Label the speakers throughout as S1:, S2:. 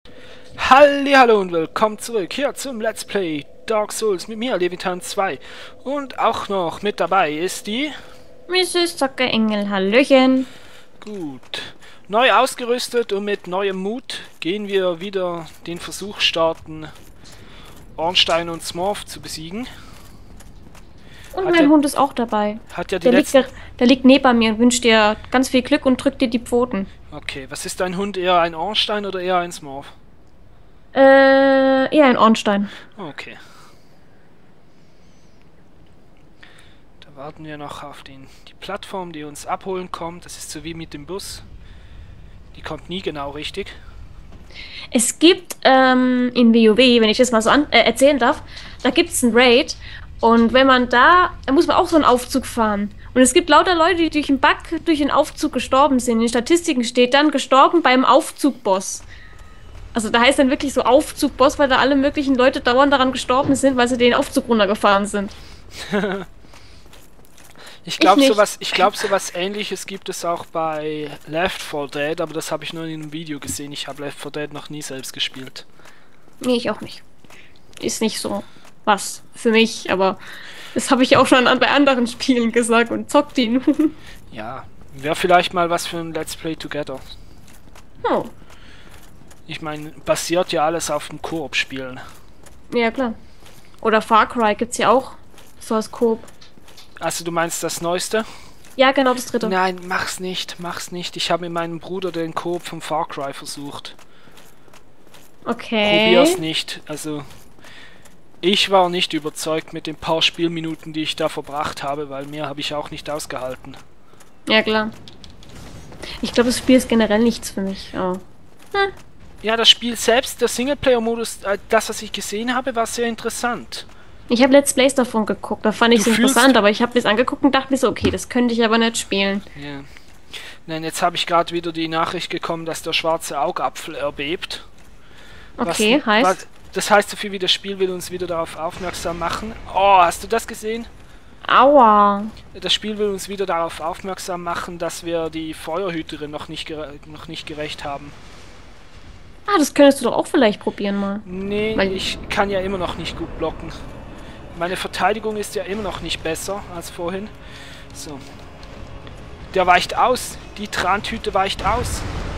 S1: Hallihallo und willkommen zurück hier zum Let's Play Dark Souls mit mir, Leviathan 2. Und auch noch mit dabei ist die...
S2: Mrs. Zockerengel, Hallöchen.
S1: Gut. Neu ausgerüstet und mit neuem Mut gehen wir wieder den Versuch starten, Ornstein und Smurf zu besiegen.
S2: Und mein Hund ist auch dabei.
S1: Hat ja die letzte...
S2: Der liegt neben mir und wünscht dir ganz viel Glück und drückt dir die Pfoten.
S1: Okay, was ist dein Hund? Eher ein Ornstein oder eher ein Smurf?
S2: Eher ein Ornstein.
S1: Okay. Da warten wir noch auf die Plattform, die uns abholen kommt. Das ist so wie mit dem Bus. Die kommt nie genau richtig.
S2: Es gibt in WoW, wenn ich das mal so erzählen darf, da gibt es einen Raid. Und wenn man da muss man auch so einen Aufzug fahren. Und es gibt lauter Leute, die durch einen Bug durch den Aufzug gestorben sind. In den Statistiken steht dann gestorben beim Aufzugboss. Also da heißt dann wirklich so Aufzugboss, weil da alle möglichen Leute dauernd daran gestorben sind, weil sie den Aufzug runtergefahren sind.
S1: Ich glaube, sowas Ähnliches gibt es auch bei Left 4 Dead, aber das habe ich nur in einem Video gesehen. Ich habe Left 4 Dead noch nie selbst gespielt.
S2: Nee, ich auch nicht. Ist nicht so was für mich, aber das habe ich auch schon bei anderen Spielen gesagt und zockt ihn.
S1: Ja, wäre vielleicht mal was für ein Let's Play Together.
S2: Oh.
S1: Ich meine, basiert ja alles auf dem Koop-Spielen.
S2: Ja, klar. Oder Far Cry gibt's ja auch so als Koop.
S1: Also du meinst das Neueste?
S2: Ja, genau, das dritte.
S1: Nein, mach's nicht. Ich habe mit meinem Bruder den Koop vom Far Cry versucht.
S2: Okay.
S1: Probier's nicht. Also, ich war nicht überzeugt mit den paar Spielminuten, die ich da verbracht habe, weil mehr habe ich auch nicht ausgehalten.
S2: Ja, klar. Ich glaube, das Spiel ist generell nichts für mich. Oh.
S1: Ja, das Spiel selbst, der Singleplayer-Modus, das, was ich gesehen habe, war sehr interessant.
S2: Ich habe Let's Plays davon geguckt, da fand ich es interessant, aber ich habe das angeguckt und dachte mir so, okay, das könnte ich aber nicht spielen.
S1: Ja. Nein, jetzt habe ich gerade wieder die Nachricht bekommen, dass der schwarze Augapfel erbebt.
S2: Okay, heißt?
S1: Das heißt so viel wie das Spiel will uns wieder darauf aufmerksam machen. Oh, hast du das gesehen?
S2: Aua.
S1: Das Spiel will uns wieder darauf aufmerksam machen, dass wir die Feuerhüterin noch nicht gerecht haben.
S2: Ah, das könntest du doch auch vielleicht probieren mal.
S1: Nee, ich kann ja immer noch nicht gut blocken. Meine Verteidigung ist ja immer noch nicht besser als vorhin. So. Der weicht aus. Die Trantüte weicht aus.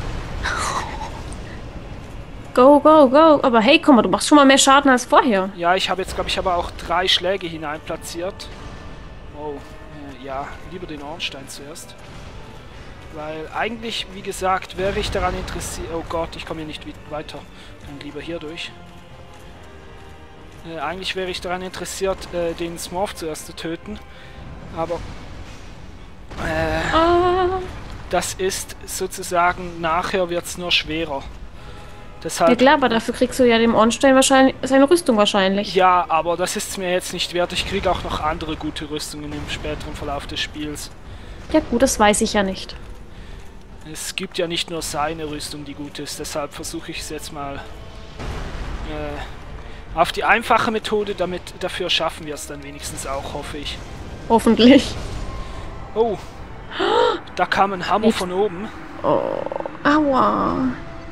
S2: Go, go, go. Aber hey, komm mal, du machst schon mal mehr Schaden als vorher.
S1: Ja, ich habe jetzt, glaube ich, aber auch 3 Schläge hinein platziert. Oh, ja, lieber den Ornstein zuerst. Weil eigentlich, wie gesagt, wäre ich daran interessiert... Oh Gott, ich komme hier nicht weiter. Dann lieber hier durch. Eigentlich wäre ich daran interessiert, den Smurf zuerst zu töten. Aber... das ist sozusagen... Nachher wird es nur schwerer. Deshalb,
S2: ja klar, aber dafür kriegst du ja dem Ornstein wahrscheinlich seine Rüstung wahrscheinlich.
S1: Ja, aber das ist mir jetzt nicht wert. Ich kriege auch noch andere gute Rüstungen im späteren Verlauf des Spiels.
S2: Ja gut, das weiß ich ja nicht.
S1: Es gibt ja nicht nur seine Rüstung, die gut ist. Deshalb versuche ich es jetzt mal auf die einfache Methode. Dafür schaffen wir es dann wenigstens auch, hoffe ich.
S2: Hoffentlich.
S1: Oh, da kam ein Hammer von oben.
S2: Oh, aua.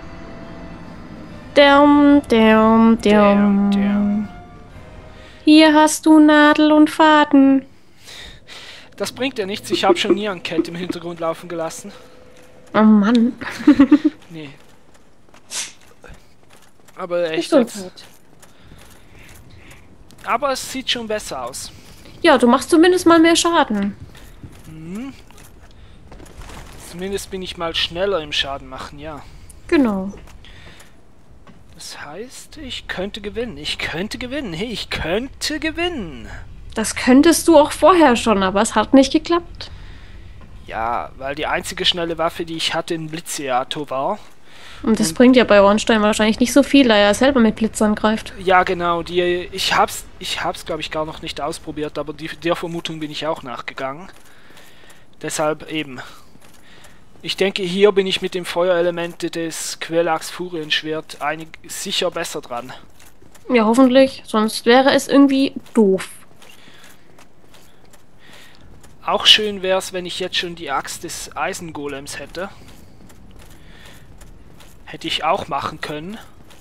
S2: Däum. Hier hast du Nadel und Faden.
S1: Das bringt ja nichts. Ich habe schon nie ein Cat im Hintergrund laufen gelassen.
S2: Oh Mann.
S1: Nee. Aber echt
S2: So
S1: jetzt. Aber es sieht schon besser aus.
S2: Ja, du machst zumindest mal mehr Schaden.
S1: Mhm. Zumindest bin ich mal schneller im Schaden machen, ja.
S2: Genau.
S1: Das heißt, ich könnte gewinnen. Ich könnte gewinnen. Hey, ich könnte gewinnen.
S2: Das könntest du auch vorher schon, aber es hat nicht geklappt.
S1: Ja, weil die einzige schnelle Waffe, die ich hatte, ein Blitzseator war.
S2: Und das bringt ja bei Ornstein wahrscheinlich nicht so viel, da er selber mit Blitz angreift.
S1: Ja, genau. Ich hab's glaube ich, gar noch nicht ausprobiert, aber der Vermutung bin ich auch nachgegangen. Deshalb eben. Ich denke, hier bin ich mit dem Feuerelement des Quellax Furienschwert sicher besser dran.
S2: Ja, hoffentlich. Sonst wäre es irgendwie doof.
S1: Auch schön wäre es, wenn ich jetzt schon die Axt des Eisengolems hätte. Hätte ich auch machen können.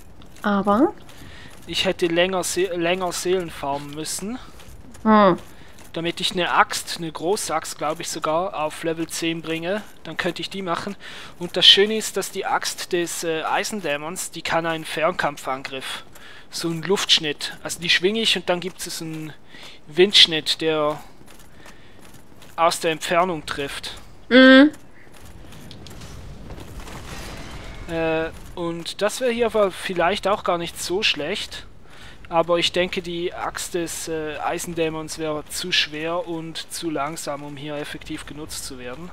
S2: Aber?
S1: Ich hätte länger Seelen farmen müssen,
S2: Hm.
S1: damit ich eine Axt, eine große Axt, glaube ich sogar, auf Level 10 bringe. Dann könnte ich die machen. Und das Schöne ist, dass die Axt des Eisendämons, die kann einen Fernkampfangriff. So einen Luftschnitt. Also die schwinge ich und dann gibt es einen Windschnitt, der aus der Entfernung trifft.
S2: Mhm.
S1: Und das wäre hier aber vielleicht auch gar nicht so schlecht. Aber ich denke, die Axt des Eisendämons wäre zu schwer und zu langsam, um hier effektiv genutzt zu werden.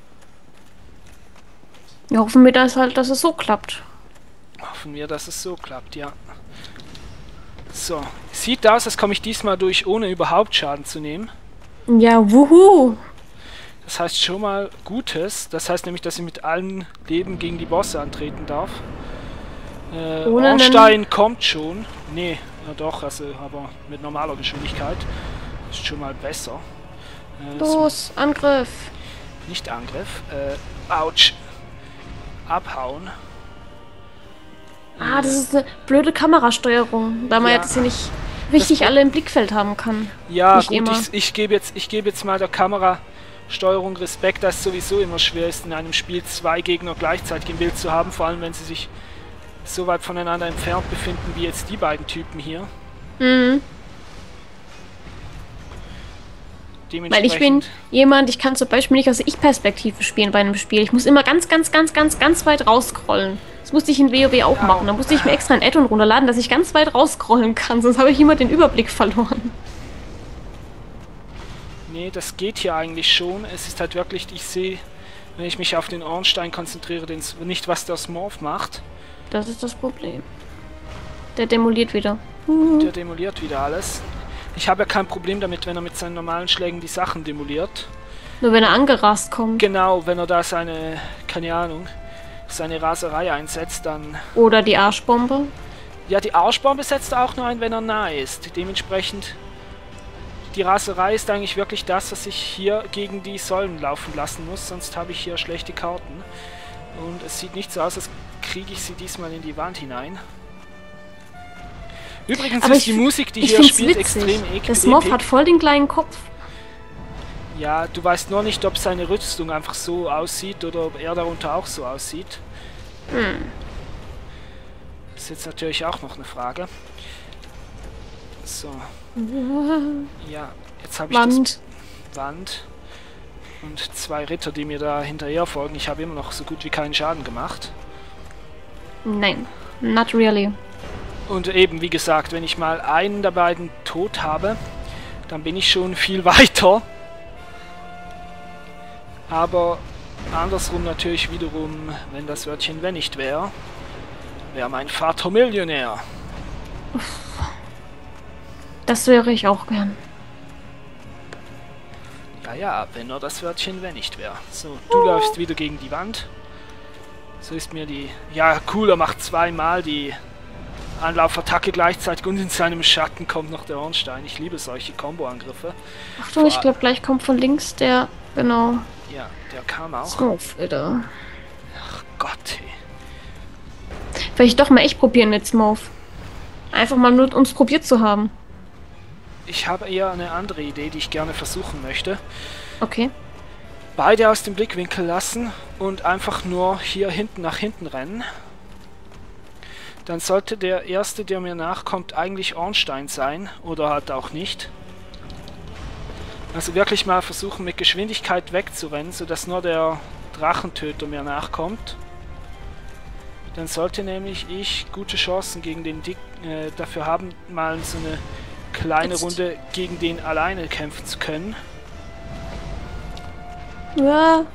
S2: Wir hoffen wir, dass es so klappt.
S1: Hoffen wir, dass es so klappt, ja. So, sieht aus, als komme ich diesmal durch, ohne überhaupt Schaden zu nehmen.
S2: Ja, wuhu!
S1: Das heißt schon mal Gutes. Das heißt nämlich, dass ich mit allen Leben gegen die Bosse antreten darf. Ornstein kommt schon. Nee, ja doch, also aber mit normaler Geschwindigkeit. Ist schon mal besser.
S2: Los, Angriff!
S1: Nicht Angriff. Autsch. Abhauen.
S2: Ah, das ist eine blöde Kamerasteuerung, da man ja das hier nicht richtig alle im Blickfeld haben kann.
S1: Ja,
S2: nicht
S1: gut,
S2: immer.
S1: ich gebe jetzt mal der Kamerasteuerung Respekt, dass es sowieso immer schwer ist, in einem Spiel zwei Gegner gleichzeitig im Bild zu haben, vor allem wenn sie sich so weit voneinander entfernt befinden wie jetzt die beiden Typen hier.
S2: Mhm. Weil ich bin jemand, ich kann zum Beispiel nicht aus der Ich-Perspektive spielen bei einem Spiel. Ich muss immer ganz weit rausscrollen. Das musste ich in WoW auch machen. Da musste ich mir extra ein Add-on runterladen, dass ich ganz weit rausscrollen kann, sonst habe ich immer den Überblick verloren.
S1: Nee, das geht hier eigentlich schon. Es ist halt wirklich, ich sehe, wenn ich mich auf den Ornstein konzentriere, nicht was der Smurf macht.
S2: Das ist das Problem. Der demoliert wieder.
S1: Der demoliert wieder alles. Ich habe ja kein Problem damit, wenn er mit seinen normalen Schlägen die Sachen demoliert.
S2: Nur wenn er angerast kommt.
S1: Genau, wenn er da seine, keine Ahnung, seine Raserei einsetzt, dann...
S2: Oder die Arschbombe.
S1: Ja, die Arschbombe setzt er auch nur ein, wenn er nahe ist. Dementsprechend, die Raserei ist eigentlich wirklich das, was ich hier gegen die Säulen laufen lassen muss, sonst habe ich hier schlechte Karten. Und es sieht nicht so aus, als kriege ich sie diesmal in die Wand hinein. Übrigens ist die Musik, die hier spielt, extrem eklig.
S2: Der Smurf hat voll den kleinen Kopf.
S1: Ja, du weißt nur nicht, ob seine Rüstung einfach so aussieht oder ob er darunter auch so aussieht. Das ist jetzt natürlich auch noch eine Frage. So. Ja, jetzt habe ich das Wand. Und zwei Ritter, die mir da hinterher folgen. Ich habe immer noch so gut wie keinen Schaden gemacht.
S2: Nein, not really.
S1: Und eben, wie gesagt, wenn ich mal einen der beiden tot habe, dann bin ich schon viel weiter. Aber andersrum natürlich wiederum, wenn das Wörtchen wenn nicht wäre, wäre mein Vater Millionär.
S2: Das wäre ich auch gern.
S1: Ja, wenn nur das Wörtchen wenn nicht wäre. So, du läufst wieder gegen die Wand. So ist mir die... Ja, cool, er macht zweimal die Anlaufattacke gleichzeitig und in seinem Schatten kommt noch der Ornstein. Ich liebe solche Combo-Angriffe.
S2: Achtung, ich glaube, gleich kommt von links der... Genau.
S1: Ja, der kam auch.
S2: Smurf wieder.
S1: Ach Gott, ey.
S2: Vielleicht doch mal echt probieren mit Smurf. Einfach mal nur uns probiert zu haben.
S1: Ich habe eher eine andere Idee, die ich gerne versuchen möchte.
S2: Okay.
S1: Beide aus dem Blickwinkel lassen und einfach nur hier hinten nach hinten rennen. Dann sollte der Erste, der mir nachkommt, eigentlich Ornstein sein. Oder halt auch nicht. Also wirklich mal versuchen, mit Geschwindigkeit wegzurennen, sodass nur der Drachentöter mir nachkommt. Dann sollte nämlich ich gute Chancen gegen den dafür haben, mal so eine kleine Runde gegen den alleine kämpfen zu können.
S2: Ja.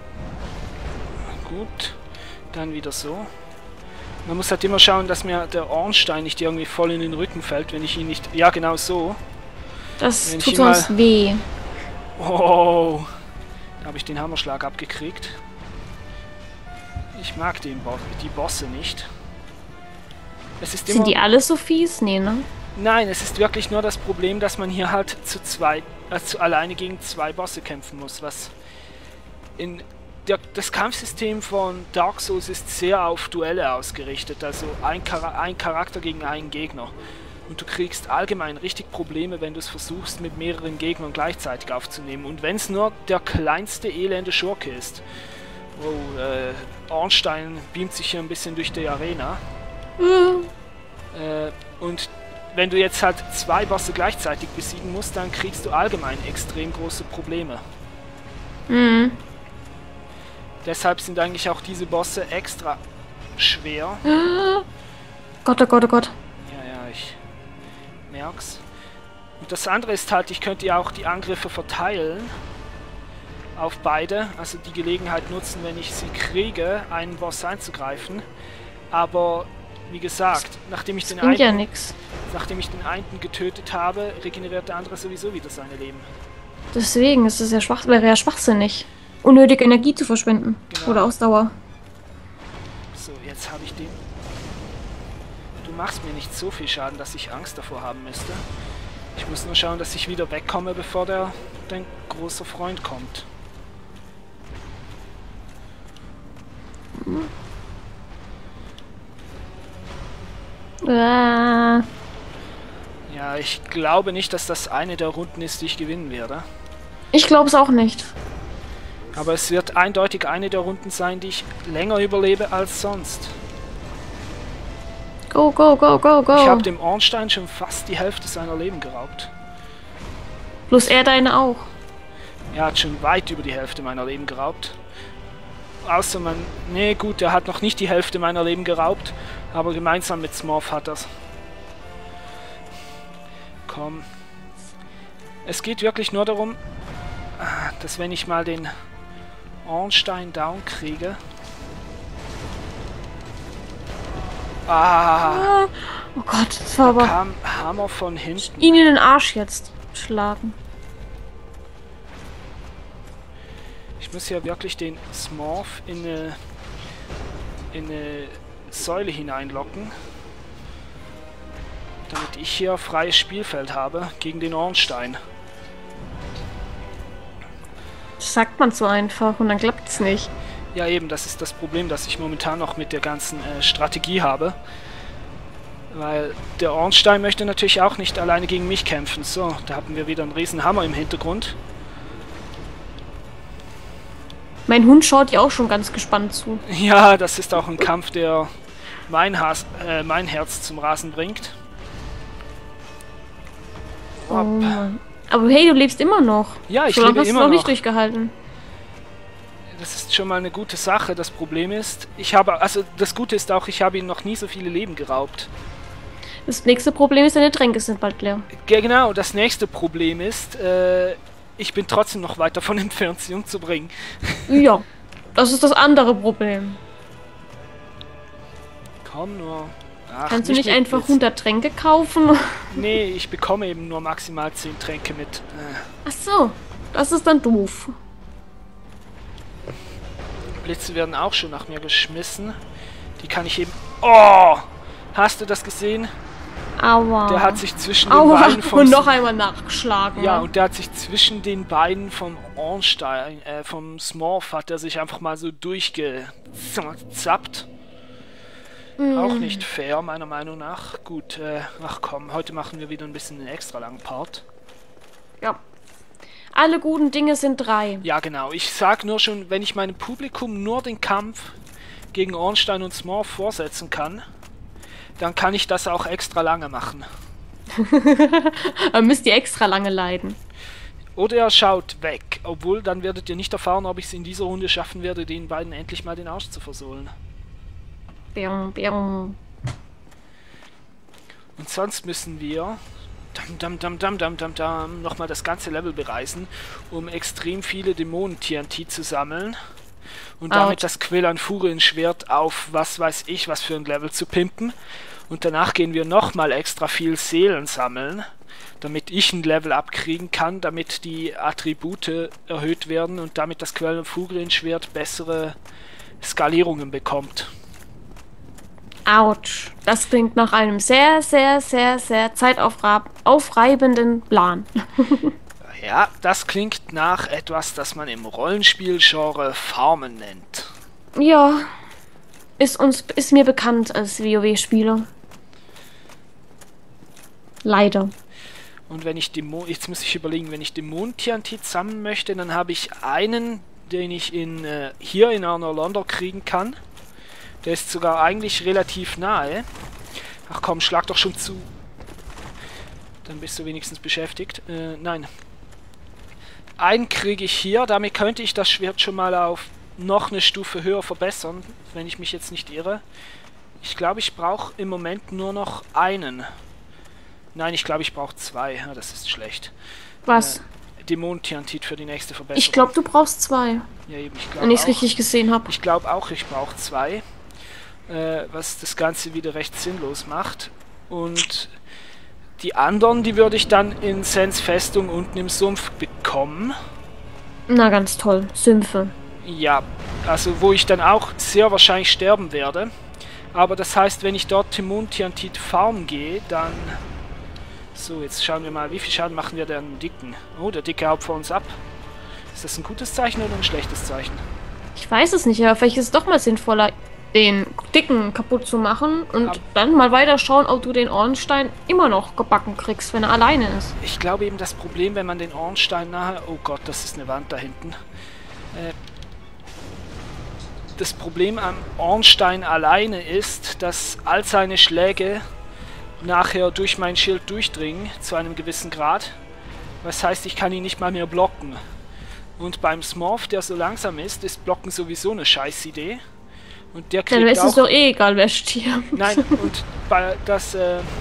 S1: Gut. Dann wieder so. Man muss halt immer schauen, dass mir der Ornstein nicht irgendwie voll in den Rücken fällt, wenn ich ihn nicht... Ja, genau so.
S2: Das tut sonst weh.
S1: Oh, da habe ich den Hammerschlag abgekriegt. Ich mag die Bosse nicht. Es ist
S2: Sind die alle so fies? Nee, ne?
S1: Nein, es ist wirklich nur das Problem, dass man hier halt alleine gegen zwei Bosse kämpfen muss, was in das Kampfsystem von Dark Souls ist sehr auf Duelle ausgerichtet, also ein Charakter gegen einen Gegner. Und du kriegst allgemein richtig Probleme, wenn du es versuchst, mit mehreren Gegnern gleichzeitig aufzunehmen. Und wenn es nur der kleinste elende Schurke ist. Oh, Ornstein beamt sich hier ein bisschen durch die Arena. Und wenn du jetzt halt 2 Bosse gleichzeitig besiegen musst, dann kriegst du allgemein extrem große Probleme. Deshalb sind eigentlich auch diese Bosse extra schwer.
S2: Gott, oh Gott, oh Gott.
S1: Ja, ich merk's. Und das andere ist halt, ich könnte ja auch die Angriffe verteilen auf beide, also die Gelegenheit nutzen, wenn ich sie kriege, einen Boss einzugreifen. Aber wie gesagt, nachdem ich den einen getötet habe, regeneriert der andere sowieso wieder seine Leben.
S2: Deswegen ist es ja wäre ja schwachsinnig, unnötig Energie zu verschwenden. Genau. Oder Ausdauer.
S1: So, jetzt habe ich den. Du machst mir nicht so viel Schaden, dass ich Angst davor haben müsste. Ich muss nur schauen, dass ich wieder wegkomme, bevor dein großer Freund kommt. Ja, ich glaube nicht, dass das eine der Runden ist, die ich gewinnen werde.
S2: Ich glaube es auch nicht.
S1: Aber es wird eindeutig eine der Runden sein, die ich länger überlebe als sonst.
S2: Go, go, go, go, go.
S1: Ich habe dem Ornstein schon fast die Hälfte seiner Leben geraubt.
S2: Plus er deine auch.
S1: Er hat schon weit über die Hälfte meiner Leben geraubt. Außer man... Nee, gut, er hat noch nicht die Hälfte meiner Leben geraubt. Aber gemeinsam mit Smurf hat er's. Komm. Es geht wirklich nur darum, dass wenn ich mal den Ornstein down kriege...
S2: Oh Gott, das war aber...
S1: kam Hammer von hinten.
S2: Ihn in den Arsch jetzt schlagen.
S1: Ich muss ja wirklich den Smurf in eine Säule hineinlocken, damit ich hier freies Spielfeld habe gegen den Ornstein.
S2: Das sagt man so einfach und dann klappt es nicht.
S1: Ja eben, das ist das Problem, das ich momentan noch mit der ganzen Strategie habe. Weil der Ornstein möchte natürlich auch nicht alleine gegen mich kämpfen. So, da haben wir wieder einen riesen Hammer im Hintergrund.
S2: Mein Hund schaut ja auch schon ganz gespannt zu.
S1: Ja, das ist auch ein Kampf, der mein Herz zum Rasen bringt.
S2: Oh Mann. Aber hey, du lebst immer noch.
S1: Ja, ich
S2: so
S1: lebe
S2: hast
S1: immer
S2: du noch
S1: noch.
S2: Nicht durchgehalten.
S1: Das ist schon mal eine gute Sache. Das Problem ist, das Gute ist auch, ich habe ihm noch nie so viele Leben geraubt.
S2: Das nächste Problem ist, deine Tränke sind bald leer.
S1: Genau, das nächste Problem ist, ich bin trotzdem noch weit davon entfernt, sie umzubringen.
S2: Ja, das ist das andere Problem.
S1: Komm nur. Ach,
S2: kannst du nicht einfach 100 Tränke kaufen?
S1: Nee, ich bekomme eben nur maximal 10 Tränke mit.
S2: Ach so, das ist dann doof.
S1: Blitze werden auch schon nach mir geschmissen. Die kann ich eben... Oh! Hast du das gesehen?
S2: Aua.
S1: Der hat sich zwischen den Beinen vom...
S2: Und noch einmal nachgeschlagen.
S1: Ja, und der hat sich zwischen den Beinen vom Ornstein, vom Smurf, hat er sich einfach mal so durchgezappt. Auch nicht fair, meiner Meinung nach. Gut, ach komm, heute machen wir wieder ein bisschen einen extra langen Part.
S2: Ja. Alle guten Dinge sind 3.
S1: Ja, genau. Ich sag nur schon, wenn ich meinem Publikum nur den Kampf gegen Ornstein und Smurf vorsetzen kann, dann kann ich das auch extra lange machen.
S2: Dann müsst ihr extra lange leiden.
S1: Oder er schaut weg. Obwohl, dann werdet ihr nicht erfahren, ob ich es in dieser Runde schaffen werde, den beiden endlich mal den Arsch zu versohlen. Und sonst müssen wir nochmal das ganze Level bereisen, um extrem viele Dämonen-TNT zu sammeln und damit das Quellan-Furien-Schwert auf was weiß ich was für ein Level zu pimpen. Und danach gehen wir nochmal extra viel Seelen sammeln, damit ich ein Level abkriegen kann, damit die Attribute erhöht werden und damit das Quellan-Furien-Schwert bessere Skalierungen bekommt.
S2: Autsch. Das klingt nach einem sehr, sehr, sehr, sehr zeitaufreibenden Plan.
S1: Ja, das klingt nach etwas, das man im Rollenspielgenre Farmen nennt.
S2: Ja, ist mir bekannt als WoW-Spieler. Leider.
S1: Und wenn ich jetzt muss ich überlegen, wenn ich Dämonen-TNT sammeln möchte, dann habe ich einen, den ich hier in Arnorlonder kriegen kann. Der ist sogar eigentlich relativ nahe. Ach komm, schlag doch schon zu. Dann bist du wenigstens beschäftigt. Nein. Einen kriege ich hier. Damit könnte ich das Schwert schon mal auf noch eine Stufe höher verbessern, wenn ich mich jetzt nicht irre. Ich glaube, ich brauche im Moment nur noch einen. Nein, ich glaube, ich brauche 2. Ja, das ist schlecht.
S2: Was?
S1: Dämonen-TNT für die nächste Verbesserung.
S2: Ich glaube, du brauchst 2.
S1: Ja, eben, ich glaube
S2: wenn ich es
S1: auch.
S2: richtig gesehen habe.
S1: Ich glaube auch, ich brauche 2. Was das Ganze wieder recht sinnlos macht. Und die anderen, die würde ich dann in Sens Festung unten im Sumpf bekommen.
S2: Na, ganz toll. Sümpfe.
S1: Ja, also wo ich dann auch sehr wahrscheinlich sterben werde. Aber das heißt, wenn ich dort Dämonen-TNT farmen gehe, dann... So, jetzt schauen wir mal, wie viel Schaden machen wir denn Dicken? Oh, der Dicke haut vor uns ab. Ist das ein gutes Zeichen oder ein schlechtes Zeichen?
S2: Ich weiß es nicht, aber vielleicht ist es doch mal sinnvoller, den Dicken kaputt zu machen und dann mal weiter schauen, ob du den Ornstein immer noch gebacken kriegst, wenn er alleine ist.
S1: Ich glaube eben, das Problem, wenn man den Ornstein nahe... Oh Gott, das ist eine Wand da hinten. Das Problem am Ornstein alleine ist, dass all seine Schläge nachher durch mein Schild durchdringen, zu einem gewissen Grad. Was heißt, ich kann ihn nicht mal mehr blocken. Und beim Smurf, der so langsam ist Blocken sowieso eine Scheißidee. Und der kriegt
S2: dann ist es doch eh egal, wer stirbt.
S1: Nein, und bei das...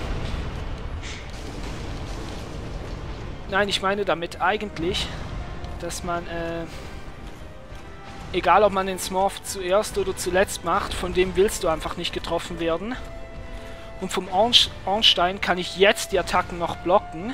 S1: Nein, ich meine damit eigentlich, dass man... Egal, ob man den Smurf zuerst oder zuletzt macht, von dem willst du einfach nicht getroffen werden. Und vom Ornstein kann ich jetzt die Attacken noch blocken.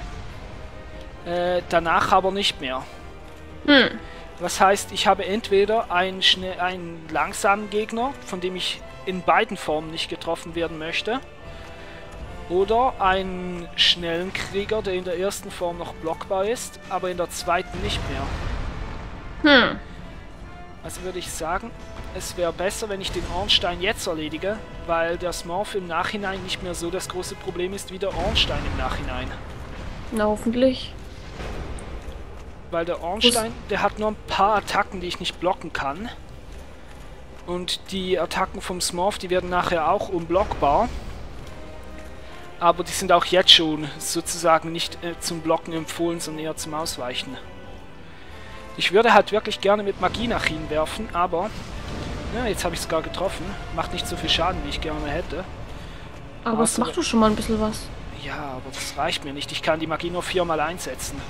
S1: Danach aber nicht mehr. Was heißt, ich habe entweder einen langsamen Gegner, von dem ich in beiden Formen nicht getroffen werden möchte, oder einen schnellen Krieger, der in der ersten Form noch blockbar ist, aber in der zweiten nicht mehr. Also würde ich sagen, es wäre besser, wenn ich den Ornstein jetzt erledige, weil der Smurf im Nachhinein nicht mehr so das große Problem ist wie der Ornstein im Nachhinein.
S2: Na, hoffentlich.
S1: Weil der Ornstein, der hat nur ein paar Attacken, die ich nicht blocken kann. Und die Attacken vom Smurf, die werden nachher auch unblockbar. Aber die sind auch jetzt schon sozusagen nicht zum Blocken empfohlen, sondern eher zum Ausweichen. Ich würde halt wirklich gerne mit Magie nach ihnen werfen, aber... Ja, jetzt habe ich es gar getroffen. Macht nicht so viel Schaden, wie ich gerne hätte.
S2: Aber es macht doch schon mal ein bisschen was.
S1: Ja, aber das reicht mir nicht. Ich kann die Magie nur 4-mal einsetzen.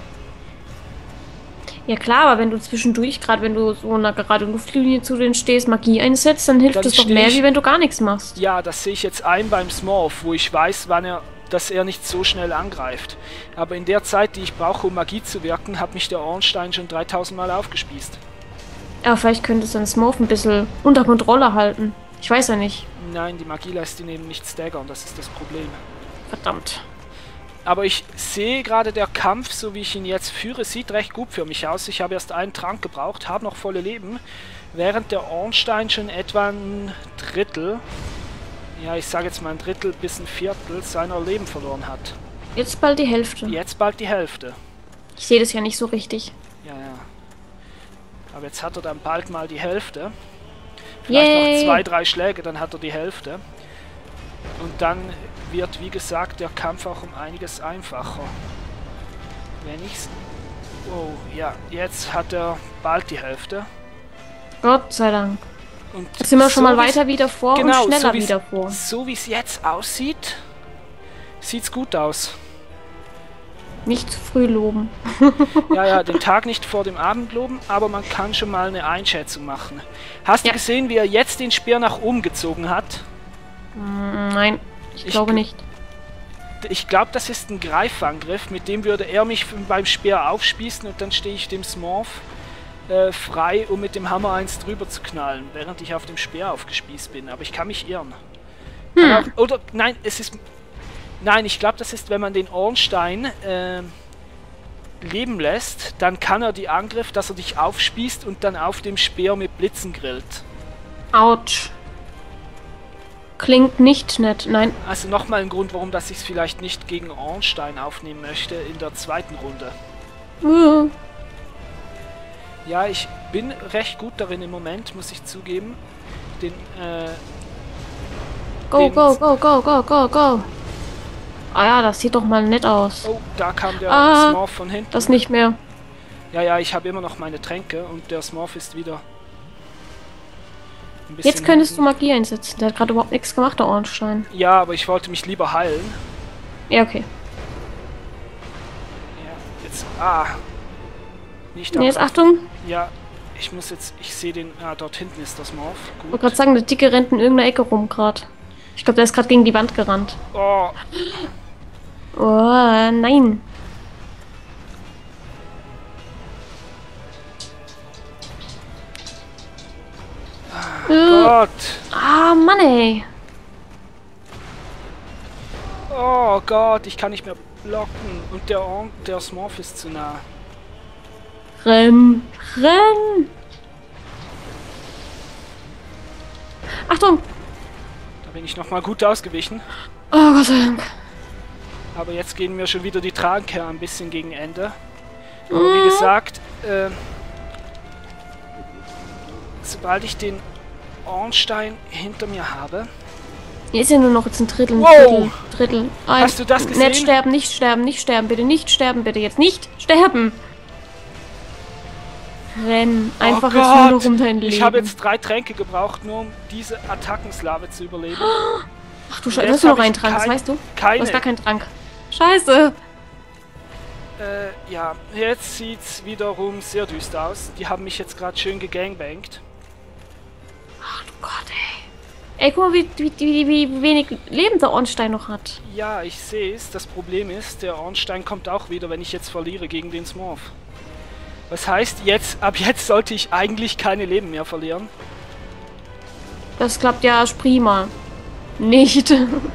S2: Ja klar, aber wenn du zwischendurch, gerade wenn du so einer gerade Luftlinie zu denen stehst, Magie einsetzt, dann hilft es doch mehr, wie wenn du gar nichts machst.
S1: Ja, das sehe ich jetzt ein beim Smurf, wo ich weiß, dass er nicht so schnell angreift. Aber in der Zeit, die ich brauche, um Magie zu wirken, hat mich der Ornstein schon 3000 Mal aufgespießt.
S2: Aber vielleicht könntest du den Smurf ein bisschen unter Kontrolle halten. Ich weiß ja nicht.
S1: Nein, die Magie lässt ihn eben nicht staggern, das ist das Problem.
S2: Verdammt.
S1: Aber ich sehe gerade, der Kampf, so wie ich ihn jetzt führe, sieht recht gut für mich aus. Ich habe erst einen Trank gebraucht, habe noch volle Leben, während der Ornstein schon etwa ein Drittel, ja ich sage jetzt mal ein Drittel bis ein Viertel seiner Leben verloren hat.
S2: Jetzt bald die Hälfte.
S1: Jetzt bald die Hälfte.
S2: Ich sehe das ja nicht so richtig.
S1: Ja, ja. Aber jetzt hat er dann bald mal die Hälfte. Vielleicht noch 2-3 Schläge, dann hat er die Hälfte. Und dann wird, wie gesagt, der Kampf auch um einiges einfacher. Wenn ich's... Oh, ja, jetzt hat er bald die Hälfte.
S2: Gott sei Dank.
S1: Und
S2: jetzt sind wir schon mal
S1: so
S2: weiter wieder vor und schneller wieder vor.
S1: So wie es jetzt aussieht, sieht's gut aus.
S2: Nicht zu früh loben.
S1: Ja, den Tag nicht vor dem Abend loben, aber man kann schon mal eine Einschätzung machen. Hast du gesehen, wie er jetzt den Speer nach oben gezogen hat?
S2: Nein, ich glaube nicht.
S1: Ich glaube, das ist ein Greifangriff, mit dem würde er mich beim Speer aufspießen und dann stehe ich dem Smurf frei, um mit dem Hammer eins drüber zu knallen, während ich auf dem Speer aufgespießt bin. Aber ich kann mich irren. Oder, nein, es ist... Nein, ich glaube, das ist, wenn man den Ornstein leben lässt, dann kann er die Angriff, dass er dich aufspießt und dann auf dem Speer mit Blitzen grillt.
S2: Autsch. Klingt nicht nett, nein.
S1: Also nochmal ein Grund, warum dass ich es vielleicht nicht gegen Ornstein aufnehmen möchte in der zweiten Runde. Ja, ich bin recht gut darin im Moment, muss ich zugeben.
S2: Go, go, go, go, go, go, go. Ah ja, das sieht doch mal nett aus.
S1: Oh, da kam der Smurf von hinten.
S2: Das nicht mehr.
S1: Ja, ich habe immer noch meine Tränke und der Smurf ist wieder ein bisschen
S2: Jetzt könntest du Magie einsetzen. Der hat gerade überhaupt nichts gemacht, der Ornstein.
S1: Ja, aber ich wollte mich lieber heilen.
S2: Ja, okay.
S1: Ja, jetzt... Nicht
S2: Jetzt Achtung.
S1: Ja, ich muss jetzt... Ich sehe den... dort hinten ist der Smurf.
S2: Ich wollte gerade sagen, der Dicke rennt in irgendeiner Ecke rum gerade. Ich glaube, der ist gerade gegen die Wand gerannt.
S1: Oh.
S2: Oh, nein.
S1: Gott.
S2: Ah, Mann, ey.
S1: Oh Gott, ich kann nicht mehr blocken. Und der Smurf ist zu nah.
S2: Renn. Renn. Achtung.
S1: Da bin ich nochmal gut ausgewichen.
S2: Oh, Gott sei Dank.
S1: Aber jetzt gehen mir schon wieder die Tränke ein bisschen gegen Ende. Aber wie gesagt, sobald ich den Ornstein hinter mir habe...
S2: Hier ist ja nur noch jetzt ein Drittel,
S1: Wow.
S2: Drittel.
S1: Hast du das gesehen?
S2: Nicht sterben, nicht sterben, nicht sterben, bitte nicht sterben, bitte jetzt nicht sterben. Renn. Einfach jetzt nur noch um dein Leben.
S1: Ich habe jetzt 3 Tränke gebraucht, nur um diese Attackenslave zu überleben.
S2: Ach du Scheiße, du hast noch einen Trank, das weißt du?
S1: Keine.
S2: Du hast gar keinen Trank. Scheiße.
S1: Ja, jetzt sieht's wiederum sehr düster aus. Die haben mich jetzt gerade schön gegangbankt.
S2: Ach du Gott, ey. Ey, guck mal, wie wenig Leben der Ornstein noch hat.
S1: Ja, ich sehe es. Das Problem ist, der Ornstein kommt auch wieder, wenn ich jetzt verliere gegen den Smurf. Was heißt, ab jetzt sollte ich eigentlich keine Leben mehr verlieren.
S2: Das klappt ja prima. Nicht.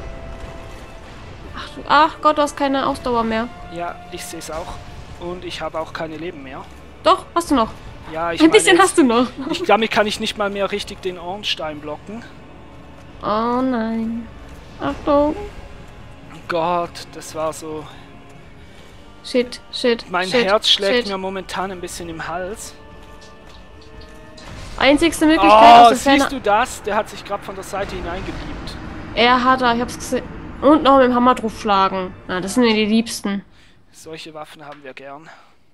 S2: Ach Gott, du hast keine Ausdauer mehr.
S1: Ja, ich sehe es auch. Und ich habe auch keine Leben mehr.
S2: Doch, hast du noch.
S1: Ja,
S2: Ein bisschen hast du noch.
S1: Damit kann ich nicht mal mehr richtig den Ornstein blocken.
S2: Oh nein. Achtung.
S1: Gott, das war so...
S2: Shit.
S1: Mein Herz schlägt mir momentan ein bisschen im Hals.
S2: Einzigste Möglichkeit aus der Ferne...
S1: siehst du das? Der hat sich gerade von der Seite hineingebiebt.
S2: Er hat er, ich hab's gesehen. Und noch mit dem Hammer draufschlagen. Na, das sind mir die Liebsten.
S1: Solche Waffen haben wir gern.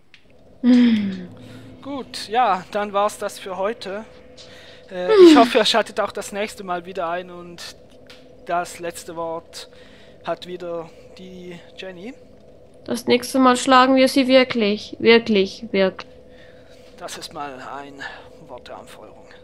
S1: Gut, ja, dann war's das für heute. Ich hoffe, ihr schaltet auch das nächste Mal wieder ein und das letzte Wort hat wieder die Jenny.
S2: Das nächste Mal schlagen wir sie wirklich. Wirklich.
S1: Das ist mal ein Wort der Anfeuerung.